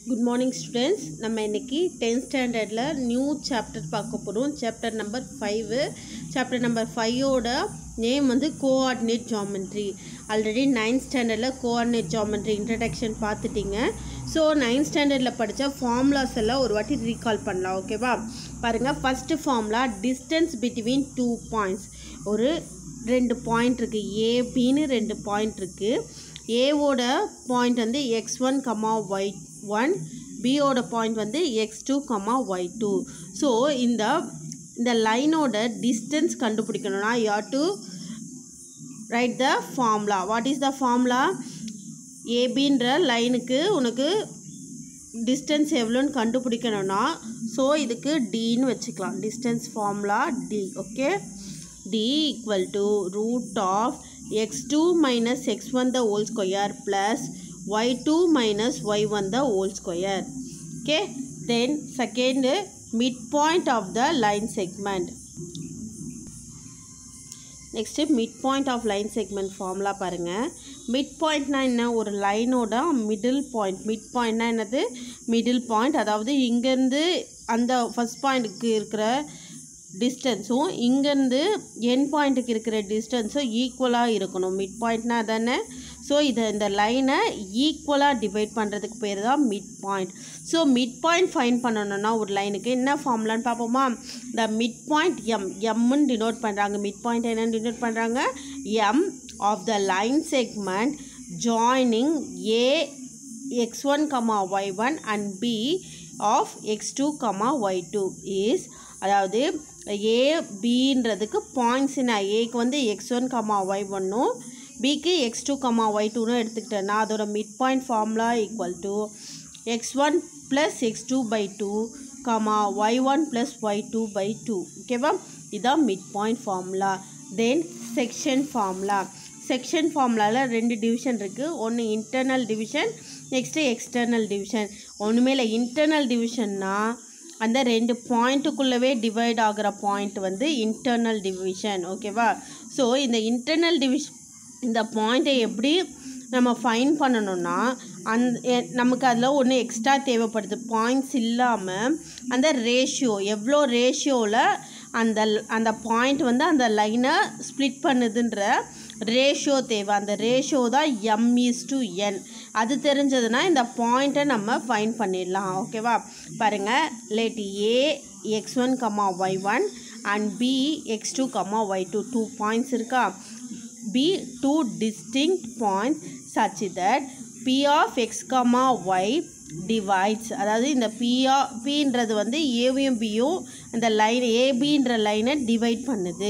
Good morning students. நம்ம இன்னைக்கு 10th standardல new chapter பார்க்க போறோம். Chapter number 5. சாப்டர் நம்பர் 5 ஓட நேம் வந்து கோஆர்டினேட் ஜியோமெட்ரி. ஆல்ரெடி 9th ஸ்டாண்டர்ட்ல கோஆர்டினேட் ஜியோமெட்ரி இன்ட்ரோடக்ஷன் பார்த்துட்டீங்க. ஸோ 9th ஸ்டாண்டர்ட்ல படித்த ஃபார்முலாஸ் எல்லாம் ஒரு வாட்டி ரீகால் பண்ணலாம். ஓகேவா? பாருங்க, first formula distance between 2 points. ஒரு ரெண்டு பாயிண்ட் இருக்குது, ஏபின்னு ரெண்டு பாயிண்ட் இருக்குது. ஏவோட பாயிண்ட் வந்து x1, y1, பியோட பாயிண்ட் வந்து x2, y2. ஸோ இந்த லைனோட டிஸ்டன்ஸ் கண்டுபிடிக்கணும்னா you have to write the formula. What is the formula? ஏபின்ற லைனுக்கு உனக்கு டிஸ்டன்ஸ் எவ்வளோன்னு கண்டுபிடிக்கணும்னா ஸோ இதுக்கு டின்னு வச்சுக்கலாம். Distance formula D. Okay, d equal to root of x2 minus x1 the whole square plus y2 minus y1 the whole square. Okay, then second midpoint of the line segment. Next midpoint of line segment formula பாருங்க. midpoint னா என்ன? ஒரு லைனோட middle point. midpoint னா என்னது? Middle point. அதாவது இங்கேருந்து அந்த first பாயிண்ட்டுக்கு இருக்கிற டிஸ்டன்ஸும் இங்கேருந்து என் பாயிண்ட்டுக்கு இருக்கிற டிஸ்டன்ஸும் ஈக்குவலாக இருக்கணும். மிட் பாயிண்ட்னா தானே? ஸோ இந்த லைனை ஈக்குவலாக டிவைட் பண்ணுறதுக்கு பேர் தான் mid point. So mid point find பண்ணணும்னா ஒரு லைனுக்கு என்ன ஃபார்முலான்னு பார்ப்போமா? இந்த மிட் பாயிண்ட் எம்முன்னு டினோட் பண்ணுறாங்க. மிட் பாயிண்ட் என்னன்னு டினோட் பண்ணுறாங்க? M of the line segment joining A x1, y1 and b of x2, y2 is, அதாவது ஏ பின்றதுக்கு பாயிண்ட்ஸ் என்ன? ஏக்கு வந்து x1, y1னும் பிக்கு x2, y2னும் எடுத்துக்கிட்டேன்னா அதோட mid point formula equal to x1 + x2/2, y1 + y2/2. ஓகேவா? இதுதான் mid point formula. Then section formula. Section ஃபார்முலாவில் ரெண்டு டிவிஷன் இருக்குது. ஒன்று internal division, next external division. ஒன்றுமே இல்லை, இன்டர்னல் டிவிஷன்னா அந்த ரெண்டு பாயிண்ட்டுக்குள்ளவே டிவைட் ஆகிற பாயிண்ட் வந்து இன்டர்னல் டிவிஷன். ஓகேவா? ஸோ இந்த இன்டர்னல் டிவிஷன் இந்த பாயிண்ட்டை எப்படி நம்ம ஃபைன் பண்ணணும்னா நமக்கு அதில் ஒன்று எக்ஸ்ட்ரா தேவைப்படுது. பாயிண்ட்ஸ் இல்லாமல் அந்த ரேஷியோ எவ்வளோ ரேஷியோவில் அந்த பாயிண்ட் வந்து அந்த லைனை ஸ்ப்ளிட் பண்ணுதுன்ற ரேஷியோ தேவை. அந்த ரேஷியோ தான் m/n. அது தெரிஞ்சதுன்னா இந்த பாயிண்ட்டை நம்ம ஃபைன் பண்ணிடலாம். ஓகேவா? பாருங்கள், let A x1, y1 and b x2, y2 2 points இருக்கா? b 2 distinct points such that p of x, y divides, அதாவது இந்த pன்றது வந்து ஏவையும் பியும் அந்த லைன் ஏபின்ற லைனை டிவைட் பண்ணுது.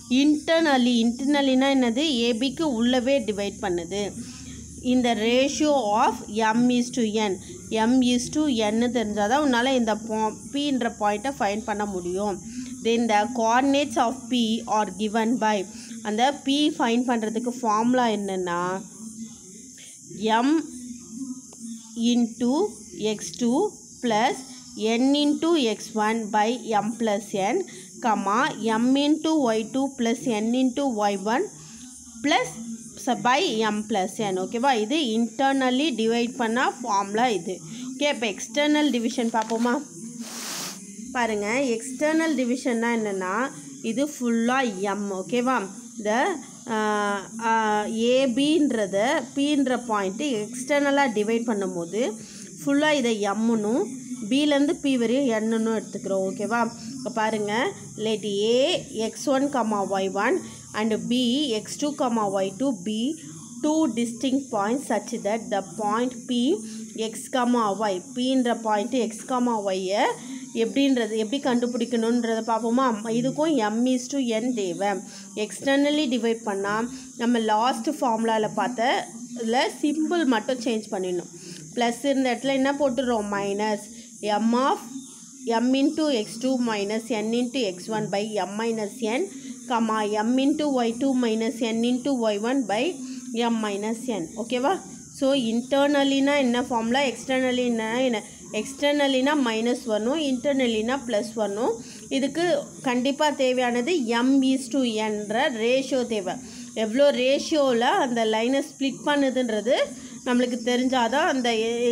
இன்டர்னலினா என்னது? ஏபிக்கு உள்ளவே டிவைட் பண்ணுது. இந்த ரேஷியோ ஆஃப் m/n தெரிஞ்சால் தான் உன்னால் இந்த pன்ற பாயிண்ட்டை ஃபைன் பண்ண முடியும். Then the coordinates of p are given by, அந்த p ஃபைன் பண்ணுறதுக்கு ஃபார்முலா என்னென்னா m into x2 plus n into x1 by m plus n, m into y2 plus n into y1 plus by m plus n. ஓகேவா? இது internally divide பண்ண formula இது. Okay, இப்போ external division பார்ப்போமா? பாருங்கள், external டிவிஷன்னா என்னென்னா இது ஃபுல்லாக m. ஓகேவா? இந்த ஏபின்றத பீன்ற பாயிண்ட்டு எக்ஸ்டர்னலாக டிவைட் பண்ணும்போது ஃபுல்லாக இதை எம்னும் பிலேருந்து பி வரையும் என்னன்னு எடுத்துக்கிறோம். ஓகேவா? இப்போ பாருங்கள், let A x1, y1 and b x2, y2 be two distinct points such that the point p x, y pன்ற பாயிண்ட்டு x, y எப்படி கண்டுபிடிக்கணுன்றதை பார்ப்போமா? இதுக்கும் m/n தேவை. எக்ஸ்டர்னலி டிவைட் பண்ணால் நம்ம லாஸ்ட் ஃபார்முலாவில் பார்த்த இதில் சிம்பிள் மட்டும் சேஞ்ச் பண்ணிடணும். ப்ளஸ் இருந்த இடத்துல என்ன போட்டுடுறோம்? Minus m into x2 minus n into x1 by m minus n, m into y2 minus n into y1 by m minus n. ஓகேவா? ஸோ இன்டர்னலினா என்ன ஃபார்முலா, எக்ஸ்டர்னலினா என்ன? எக்ஸ்டர்னலினா மைனஸ் வரணும், இன்டர்னலினா ப்ளஸ் வரணும். இதுக்கு கண்டிப்பாக தேவையானது m/nன்ற ரேஷியோ தேவை. எவ்வளோ ரேஷியோவில் அந்த லைனை ஸ்ப்ளிட் பண்ணுதுன்றது நம்மளுக்கு தெரிஞ்சாதான் அந்த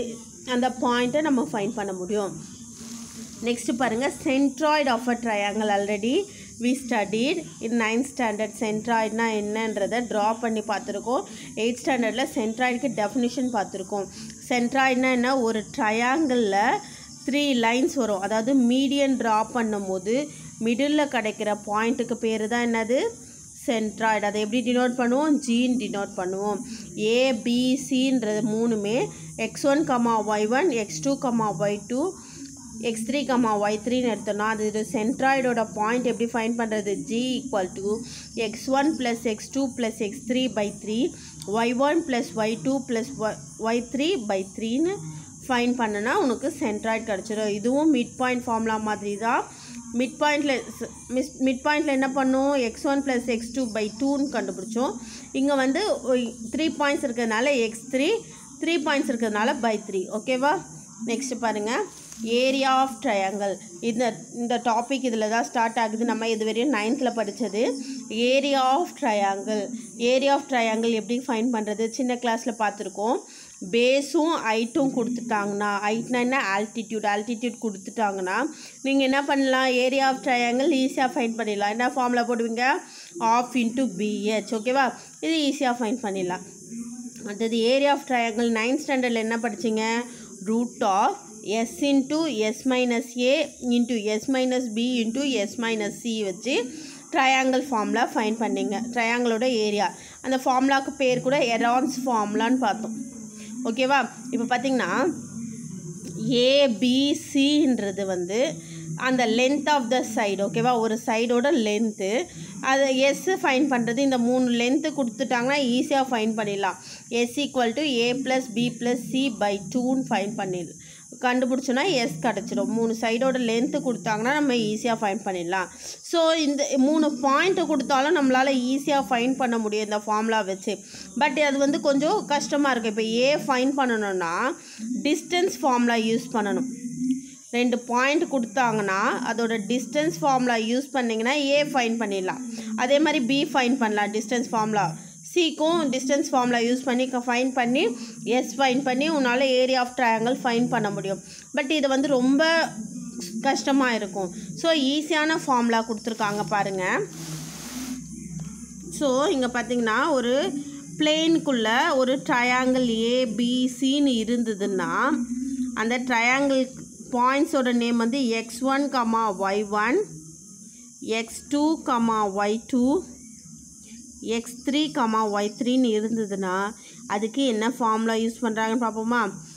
அந்த பாயிண்ட்டை நம்ம ஃபைண்ட் பண்ண முடியும். நெக்ஸ்ட்டு பாருங்கள், centroid of a triangle. Already we studied in 9th standard சென்ட்ராய்டுனா என்னன்றதை ட்ரா பண்ணி பார்த்துருக்கோம். 8th ஸ்டாண்டர்டில் சென்ட்ராய்டுக்கு டெஃபினிஷன் பார்த்துருக்கோம். சென்ட்ராய்டுனா என்ன, ஒரு ட்ரையாங்கிளில் 3 லைன்ஸ் வரும். அதாவது மீடியன் ட்ரா பண்ணும் போது மிடில் கிடைக்கிற பாயிண்ட்டுக்கு பேர் தான் என்னது, சென்ட்ராய்டு. அதை எப்படி டினோட் பண்ணுவோம், ஜின்னு டினோட் பண்ணுவோம். ஏபிசின்றது மூணுமே x1, y1, x2, y2, x3, y3ன்னு எடுத்தோம்னா அது சென்ட்ராய்டோட பாயிண்ட் எப்படி ஃபைண்ட் பண்ணுறது, g = x1 + x2 + x3/3 y1 + y2 + y3/3ன்னு ஃபைண்ட் பண்ணுனா உனக்கு சென்ட்ராய்டு கிடச்சிடும். இதுவும் மிட் பாயிண்ட் ஃபார்முலா மாதிரி தான். மிட் பாயிண்டில் என்ன பண்ணோம், x1 + x2/2ன்னு கண்டுபிடிச்சோம். இங்கே வந்து 3 பாயிண்ட்ஸ் இருக்கிறதுனால x3, 3 பாயிண்ட்ஸ் இருக்கிறதுனால /3. ஓகேவா. நெக்ஸ்ட் பாருங்கள், ஏரியா ஆஃப் ட்ரையாங்கிள். இந்த டாபிக் இதில் தான் ஸ்டார்ட் ஆகுது. நம்ம இதுவரையும் 9th படித்தது area of triangle. Area of triangle எப்படி ஃபைண்ட் பண்ணுறது சின்ன கிளாஸில் பார்த்துருக்கோம். பேஸும் ஹைட்டும் கொடுத்துட்டாங்கன்னா, ஹைட்னா என்ன, ஆல்டிடியூட் கொடுத்துட்டாங்கன்னா நீங்கள் என்ன பண்ணலாம், ஏரியா ஆஃப் ட்ரையாங்கிள் ஈஸியாக ஃபைண்ட் பண்ணிடலாம். என்ன ஃபார்முலா போடுவீங்க, ½ × BH. ஓகேவா, இது ஈஸியாக ஃபைண்ட் பண்ணிடலாம். அடுத்தது ஏரியா ஆஃப் ட்ரையாங்கிள் 9th ஸ்டாண்டர்டில் என்ன படிச்சிங்க, √(s × s - a × s - b × s - c வச்சு ட்ரையாங்கிள் ஃபார்முலா ஃபைண்ட் பண்ணிங்க. ட்ரையாங்கிளோட ஏரியா, அந்த ஃபார்முலாவுக்கு பேர் கூட எரான்ஸ் ஃபார்முலான்னு பார்த்தோம். ஓகேவா. இப்போ பார்த்திங்கன்னா ஏபிசின்றது வந்து அந்த லென்த் ஆஃப் த சைடு. ஓகேவா, ஒரு சைடோட லென்த்து. அதை எஸ் ஃபைன் பண்ணுறது, இந்த 3 லென்த்து கொடுத்துட்டாங்கன்னா ஈஸியாக ஃபைன் பண்ணிடலாம். s = a + b + c/2ன்னு ஃபைன் பண்ணிடலாம். கண்டுபிடிச்சோன்னா எஸ் கிடச்சிடும். 3 சைடோட லென்த்து கொடுத்தாங்கன்னா நம்ம ஈஸியாக ஃபைன் பண்ணிடலாம். ஸோ இந்த 3 பாயிண்ட்டு கொடுத்தாலும் நம்மளால் ஈஸியாக ஃபைன் பண்ண முடியும் இந்த ஃபார்முலா வச்சு. பட் அது வந்து கொஞ்சம் கஷ்டமாக இருக்குது. இப்போ ஏ ஃபைன் பண்ணணுன்னா டிஸ்டன்ஸ் ஃபார்முலா யூஸ் பண்ணணும். 2 பாயிண்ட் கொடுத்தாங்கன்னா அதோட டிஸ்டன்ஸ் ஃபார்முலா யூஸ் பண்ணிங்கன்னா ஏ ஃபைன் பண்ணிடலாம். அதே மாதிரி பி ஃபைன் பண்ணலாம் டிஸ்டன்ஸ் ஃபார்முலா. சிக்கும் டிஸ்டன்ஸ் ஃபார்முலா யூஸ் பண்ணி ஃபைன் பண்ணி எஸ் ஃபைன் பண்ணி உன்னால் ஏரியா ஆஃப் ட்ரையாங்கிள் ஃபைன் பண்ண முடியும். பட் இது வந்து ரொம்ப கஷ்டமாக இருக்கும். ஸோ ஈஸியான ஃபார்முலா கொடுத்துருக்காங்க பாருங்கள். ஸோ இங்கே பார்த்திங்கன்னா ஒரு பிளேனுக்குள்ளே ஒரு ட்ரையாங்கிள் ஏபிசின்னு இருந்ததுன்னா அந்த ட்ரையாங்கிள் பாயிண்ட்ஸோட நேம் வந்து x1, y1, x2, y2, x3, y3ன்னு இருந்ததுன்னா அதுக்கு என்ன ஃபார்முலா யூஸ் பண்ணுறாங்கன்னு பார்ப்போமா.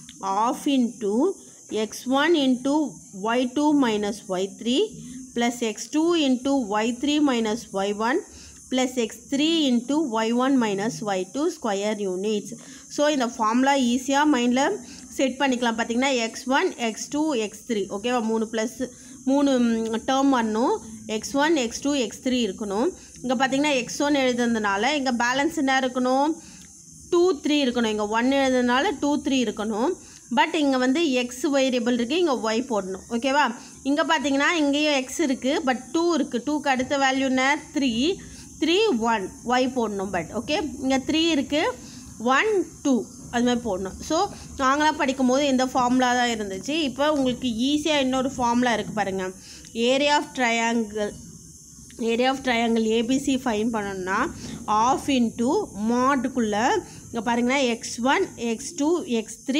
½ × x1 × y2 - y3 + x2 × y3 - y1 + x3 × y1 - y2 square units. So இந்த ஃபார்முலா ஈஸியாக மைண்டில் செட் பண்ணிக்கலாம். பார்த்திங்கன்னா x1, x2, x3. ஓகேவா, 3 டேர்ம் வரணும். x1, x2, x3 இருக்கணும். இங்கே பார்த்திங்கன்னா x1 எழுதுனதுனால இங்கே பேலன்ஸ் என்ன இருக்கணும், 2, 3 இருக்கணும். இங்கே 1 எழுதுனால 2, 3 இருக்கணும். பட் இங்கே வந்து எக்ஸ் வேரியபிள் இருக்குது, இங்கே ஒய் போடணும். ஓகேவா, இங்கே பார்த்தீங்கன்னா இங்கேயும் எக்ஸ் இருக்குது, பட் 2 இருக்குது. 2க்கு அடுத்த வேல்யூ என்ன, 3, 3, 1, ஒய் போடணும். பட் ஓகே, இங்கே 3 இருக்குது, 1, 2 அதுமாதிரி போடணும். ஸோ நாங்களாம் படிக்கும் போது இந்த ஃபார்முலா தான் இருந்துச்சு. இப்போ உங்களுக்கு ஈஸியாக இன்னொரு ஃபார்முலா இருக்குது பாருங்கள். Area of triangle A B C find பண்ணணும்னா ½ இன்ட்டு மாடுக்குள்ளே இங்கே பாருங்கன்னா x1, x2, x3,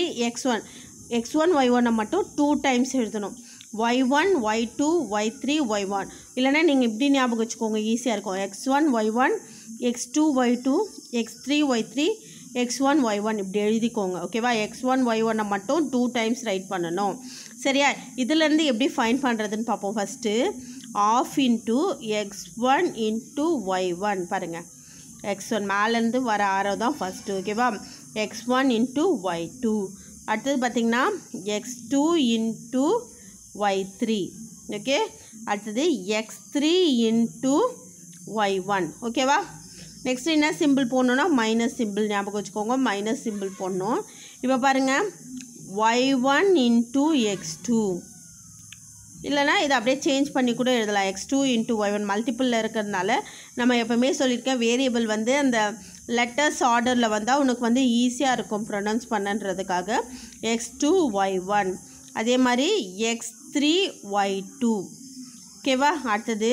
x1 y1 மட்டும் 2 டைம்ஸ் எழுதணும். y1, y2, y3, y1. இல்லைன்னா நீங்கள் இப்படி ஞாபகம் வச்சுக்கோங்க, ஈஸியாக இருக்கும். x1, y1, x2, y2, x3, y3, x1, y1 இப்படி எழுதிக்கோங்க. ஓகேவா, x1, y1 மட்டும் 2 டைம்ஸ் ரைட் பண்ணணும். சரியா, இதுலேருந்து எப்படி ஃபைன் பண்ணுறதுன்னு பார்ப்போம். First ½ into x1 into y1 பாருங்கள். x1 மேலேருந்து வர ஆரோ தான் ஃபஸ்ட்டு. ஓகேவா, x1 இன்ட்டு y2. அடுத்தது பார்த்திங்கன்னா x2 இன்ட்டு y3. ஓகே, அடுத்தது x3 இன்ட்டு y1. ஓகேவா, நெக்ஸ்ட் என்ன சிம்பிள் போடணுன்னா மைனஸ் சிம்பிள் ஞாபகம் வச்சுக்கோங்க, மைனஸ் சிம்பிள் போடணும். இப்போ பாருங்கள் y1 இன்ட்டு x2, இல்லைனா இதை அப்படியே சேஞ்ச் பண்ணி கூட எழுதலாம். x2 இன்ட்டு y1 மல்டிப்பிளில் இருக்கிறதுனால நம்ம எப்போவுமே சொல்லியிருக்கேன், வேரியபிள் வந்து அந்த லெட்டர்ஸ் ஆர்டரில் வந்தால் உனக்கு வந்து ஈஸியாக இருக்கும் ப்ரொனவுன்ஸ் பண்ணன்றதுக்காக x2 y1 அதே மாதிரி x3 y2 ஓகேவா. அடுத்தது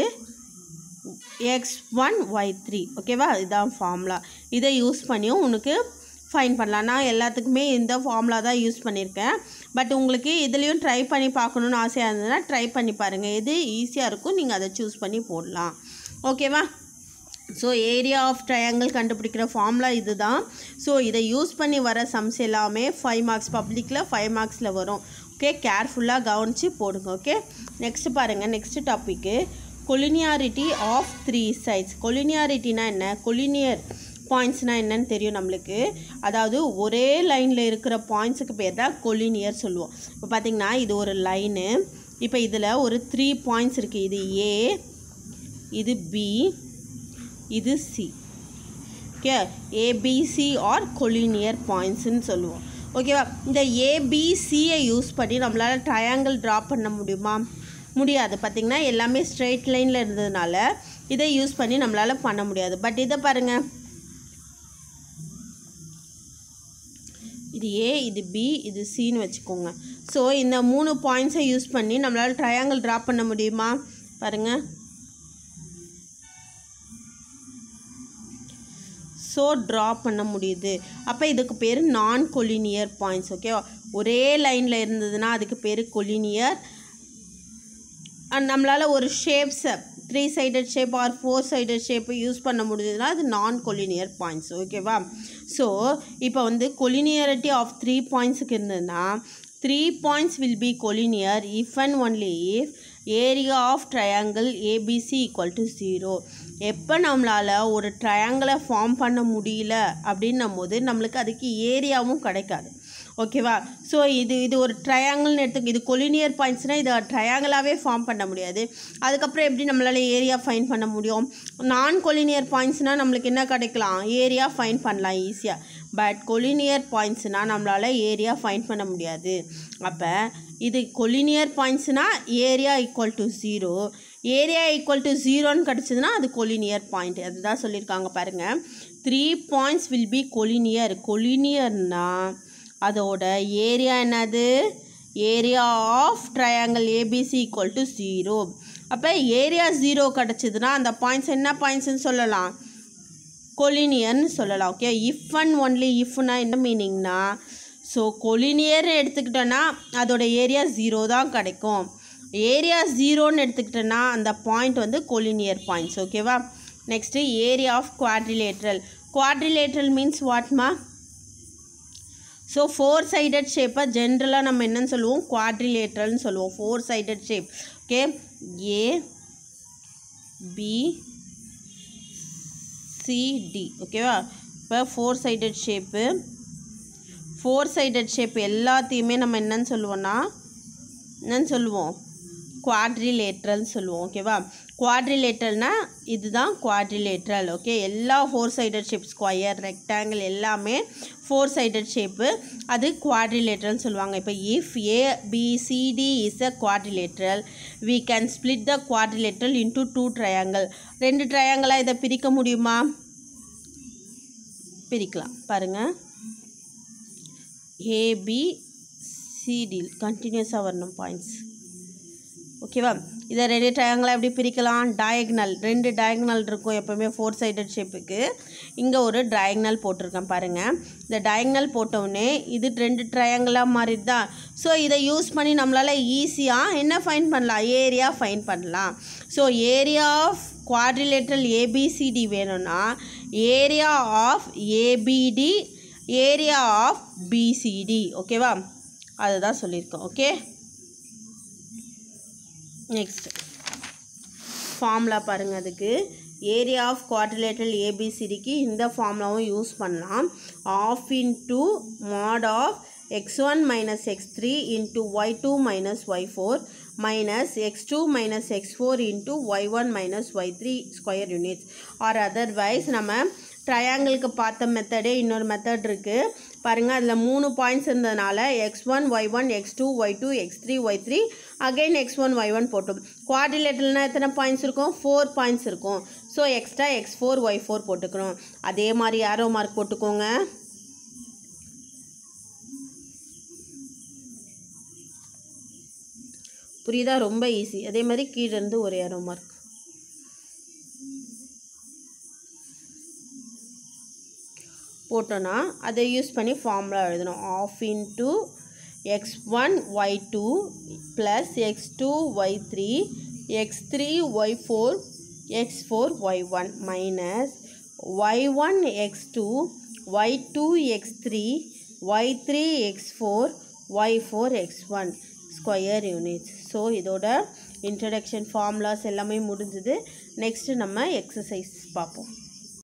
x1 y3 ஓகேவா. இதுதான் ஃபார்முலா. இதை யூஸ் பண்ணியும் உனக்கு ஃபைன் பண்ணலாம். நான் எல்லாத்துக்குமே இந்த ஃபார்முலா தான் யூஸ் பண்ணியிருக்கேன். பட் உங்களுக்கு இதுலேயும் ட்ரை பண்ணி பார்க்கணுன்னு ஆசையாக இருந்ததுன்னா ட்ரை பண்ணி பாருங்கள். எது ஈஸியாக இருக்கும் நீங்கள் அதை சூஸ் பண்ணி போடலாம். ஓகேவா. ஸோ ஏரியா ஆஃப் ட்ரையாங்கிள் கண்டுபிடிக்கிற ஃபார்முலா இது தான். ஸோ இதை யூஸ் பண்ணி வர சம்ஸ் எல்லாமே 5 மார்க்ஸ் பப்ளிக்கில் 5 மார்க்ஸில் வரும். ஓகே, கேர்ஃபுல்லாக கவனித்து போடுங்க. ஓகே, நெக்ஸ்ட் பாருங்கள். Next topic collinearity of 3 sides. கொலினியாரிட்டினா என்ன, கொலினியர் பாயிண்ட்ஸ்னால் என்னன்னு தெரியும் நம்மளுக்கு. அதாவது ஒரே லைனில் இருக்கிற பாயிண்ட்ஸுக்கு பேர் தான் கொலினியர் சொல்லுவோம். இப்போ பார்த்திங்கன்னா இது ஒரு லைனு. இப்போ இதில் ஒரு 3 பாயிண்ட்ஸ் இருக்குது. இது ஏ, இது பி, இது C. Okay, A B C are collinear பாயிண்ட்ஸ்ன்னு சொல்லுவோம். ஓகேவா. இந்த ஏபிசியை யூஸ் பண்ணி நம்மளால் ட்ரையாங்கிள் ட்ரா பண்ண முடியுமா? முடியாது. பார்த்திங்கன்னா எல்லாமே ஸ்ட்ரெயிட் லைனில் இருந்ததுனால இதை யூஸ் பண்ணி நம்மளால் பண்ண முடியாது. பட் இதை பாருங்கள், இது ஏ, இது பி, இது சின்னு வச்சுக்கோங்க. ஸோ இந்த 3 பாயிண்ட்ஸை யூஸ் பண்ணி நம்மளால் ட்ரையாங்கிள் ட்ரா பண்ண முடியுமா? பாருங்கள். ஸோ ட்ரா பண்ண முடியுது. அப்போ இதுக்கு பேர் நான் கொலினியர் பாயிண்ட்ஸ். ஓகேவா. ஒரே லைனில் இருந்ததுன்னா அதுக்கு பேர் கொலினியர். நம்மளால் ஒரு ஷேப்ஸை 3 சைடட் ஷேப் ஆர் 4 சைடட் ஷேப்பை யூஸ் பண்ண முடியுதுன்னா அது நான் கொலினியர் பாயிண்ட்ஸ். ஓகேவா. ஸோ இப்போ வந்து கொலினியரிட்டி ஆஃப் 3 பாயிண்ட்ஸுக்கு இருந்ததுன்னா 3 points will be collinear if and only if area of triangle A B C equal to 0. எப்போ நம்மளால் ஒரு ட்ரையாங்கிளை ஃபார்ம் பண்ண முடியல அப்படின்னும் போது நம்மளுக்கு அதுக்கு ஏரியாவும் கிடைக்காது. ஓகேவா. ஸோ இது ஒரு ட்ரையாங்கிள்னு எடுத்துக்க, இது கொலினியர் பாயிண்ட்ஸ்னால் இதை ட்ரையாங்கிளாகவே ஃபார்ம் பண்ண முடியாது. அதுக்கப்புறம் எப்படி நம்மளால் ஏரியா ஃபைன் பண்ண முடியும்? நான் கொலினியர் பாயிண்ட்ஸ்னால் நம்மளுக்கு என்ன கிடைக்கலாம்? ஏரியா ஃபைன் பண்ணலாம் ஈஸியாக. பட் கொலினியர் பாயிண்ட்ஸ்னால் நம்மளால் ஏரியா ஃபைன் பண்ண முடியாது. அப்போ இது கொலினியர் பாயிண்ட்ஸ்னால் area equal to 0. Area equal to 0ன்னு கிடச்சிதுன்னா அது கொலினியர் பாயிண்ட். அதுதான் சொல்லியிருக்காங்க பாருங்கள். 3 பாயிண்ட்ஸ் வில் பி கொலினியர். கொலினியர்னால் அதோட ஏரியா என்னது? Area of triangle A B C equal to 0. அப்போ ஏரியா 0 கிடச்சிதுன்னா அந்த பாயிண்ட்ஸ் என்ன பாயிண்ட்ஸ்ன்னு சொல்லலாம்? கொலினியர்னு சொல்லலாம். ஓகே, இஃப் அண்ட் ஒன்லி இஃப்னா என்ன மீனிங்னா, ஸோ கொலினியர்னு எடுத்துக்கிட்டோன்னா அதோட ஏரியா 0 தான் கிடைக்கும். ஏரியா 0ன்னு எடுத்துக்கிட்டோன்னா அந்த பாயிண்ட் வந்து கொலினியர் பாயிண்ட்ஸ். ஓகேவா. Next area of quadrilateral. Quadrilateral means வாட்மா? ஸோ 4 சைடட் ஷேப்பை ஜென்ரலாக நம்ம என்னன்னு சொல்லுவோம்? குவாட்ரிலேட்ரல்னு சொல்லுவோம். 4 sided shape. Okay, A B C D. ஓகேவா. இப்போ 4 சைடட் ஷேப்பு. 4 சைடட் ஷேப் எல்லாத்தையுமே நம்ம என்னன்னு சொல்லுவோம்? குவாட்ரிலேட்ரல்னு சொல்லுவோம். ஓகேவா. குவாட்ரிலேட்ரல்னால் இதுதான் குவாட்ரிலேட்ரல். ஓகே, எல்லா 4 சைடட் ஷேப், ஸ்கொயர், ரெக்டாங்கிள் எல்லாமே 4 சைடட் ஷேப்பு, அது குவாட்ரிலேட்ரல்னு சொல்லுவாங்க. இப்போ if A B C D is a quadrilateral we can split the quadrilateral into 2 triangle. 2 ட்ரையாங்கிளாக இதை பிரிக்க முடியுமா? பிரிக்கலாம். பாருங்கள், ஏபிசிடி கண்டினியூஸாக வரணும் பாயிண்ட்ஸ். ஓகேவா. இதை 2 ட்ரையாங்கிளாக எப்படி பிரிக்கலாம்? டயக்னல், 2 டயக்னல் இருக்கும் எப்போவுமே 4 சைடட் ஷேப்புக்கு. இங்கே ஒரு டயக்னல் போட்டிருக்கேன் பாருங்கள். இந்த டயக்னல் போட்டோடனே இது 2 ட்ரையாங்கிளாக மாறிது தான். ஸோ இதை யூஸ் பண்ணி நம்மளால் ஈஸியாக என்ன ஃபைன் பண்ணலாம்? ஏரியா ஃபைன் பண்ணலாம். So area of quadrilateral A B C D வேணும்னா area of A B D, area of B C D. ஓகேவா, அதுதான் சொல்லியிருக்கோம். ஓகே, நெக்ஸ்ட் ஃபார்முலா பாருங்கள். அதுக்கு ஏரியா ஆஃப் குவாட்ரிலேட்ரல் ஏபிசிடிக்கு இந்த ஃபார்முலாவும் யூஸ் பண்ணலாம். Of into mod of x1 minus x3 into y2 minus y4 minus x2 minus x4 into y1 minus y3 square units. Or otherwise நம்ம ட்ரையாங்கிளுக்கு பார்த்த மெத்தடே இன்னொரு மெத்தட் இருக்குது பாருங்கள். அதில் 3 பாயிண்ட்ஸ் இருந்ததுனால x1 y1 x2 y2 x3 y3 again x1 y1 போட்டோம். குவாட்ரிலேட்ரல்னால் எத்தனை பாயிண்ட்ஸ் இருக்கும்? 4 பாயிண்ட்ஸ் இருக்கும். ஸோ எக்ஸ்ட்ரா x4 y4 போட்டுக்கிறோம். அதே மாதிரி ஆரோ மார்க் போட்டுக்கோங்க. புரியுதா? ரொம்ப ஈஸி. அதே மாதிரி கீழே இருந்து ஒரு ஆரோ மார்க் போட்டோன்னா அதை யூஸ் பண்ணி ஃபார்முலா எழுதணும். Of into x1 y2 plus x2 y3 x3 y4 x4 y1 minus y1 x2 y2 x3 y3 x4 y4 x1 square units. So இதோட இன்ட்ரடக்ஷன் ஃபார்முலாஸ் எல்லாமே முடிஞ்சது. நெக்ஸ்ட்டு நம்ம எக்ஸசைஸ் பார்ப்போம்.